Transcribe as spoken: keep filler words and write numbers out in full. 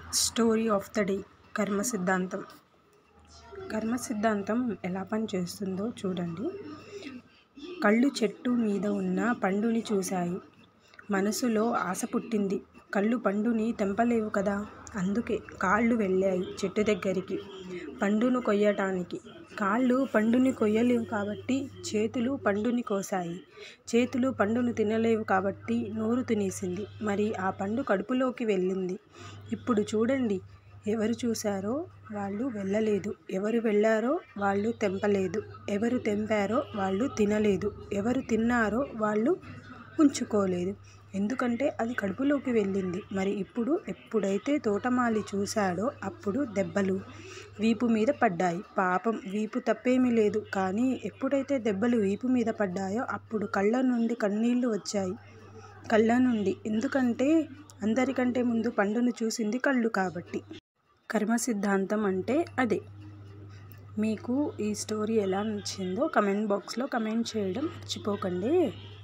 Story of the day. కర్మ సిద్ధాంతం. కర్మ సిద్ధాంతం ఎలా పనిచేస్తుందో చూడండి. కళ్ళు చెట్టు మీద ఉన్న పండుని చూశాయి. మనసులో ఆశ పుట్టింది. కళ్ళు పండుని తెంపలేవు కదా, అందుకే కాళ్ళు వెళ్ళాయి చెట్టు దగ్గరికి పండును కొయ్యటానికి. కాళ్ళు పండుని కొయ్యలేవు కాబట్టి చేతులు పండుని కోసాయి. చేతులు పండును తినలేవు కాబట్టి నోరు తినేసింది. మరి ఆ పండు కడుపులోకి వెళ్ళింది. ఇప్పుడు చూడండి, ఎవరు చూశారో వాళ్ళు వెళ్ళలేదు, ఎవరు వెళ్ళారో వాళ్ళు తెంపలేదు, ఎవరు తెంపారో వాళ్ళు తినలేదు, ఎవరు తిన్నారో వాళ్ళు ఉంచుకోలేదు. ఎందుకంటే అది కడుపులోకి వెళ్ళింది. మరి ఇప్పుడు ఎప్పుడైతే తోటమాలి చూశాడో అప్పుడు దెబ్బలు వీపు మీద పడ్డాయి. పాపం, వీపు తప్పేమీ లేదు, కానీ ఎప్పుడైతే దెబ్బలు వీపు మీద పడ్డాయో అప్పుడు కళ్ళ నుండి కన్నీళ్లు వచ్చాయి. కళ్ళ నుండి, ఎందుకంటే అందరికంటే ముందు పండును చూసింది కళ్ళు కాబట్టి. కర్మ సిద్ధాంతం అంటే అదే. మీకు ఈ స్టోరీ ఎలా నచ్చిందో కమెంట్ బాక్స్లో కమెంట్ చేయడం మర్చిపోకండి.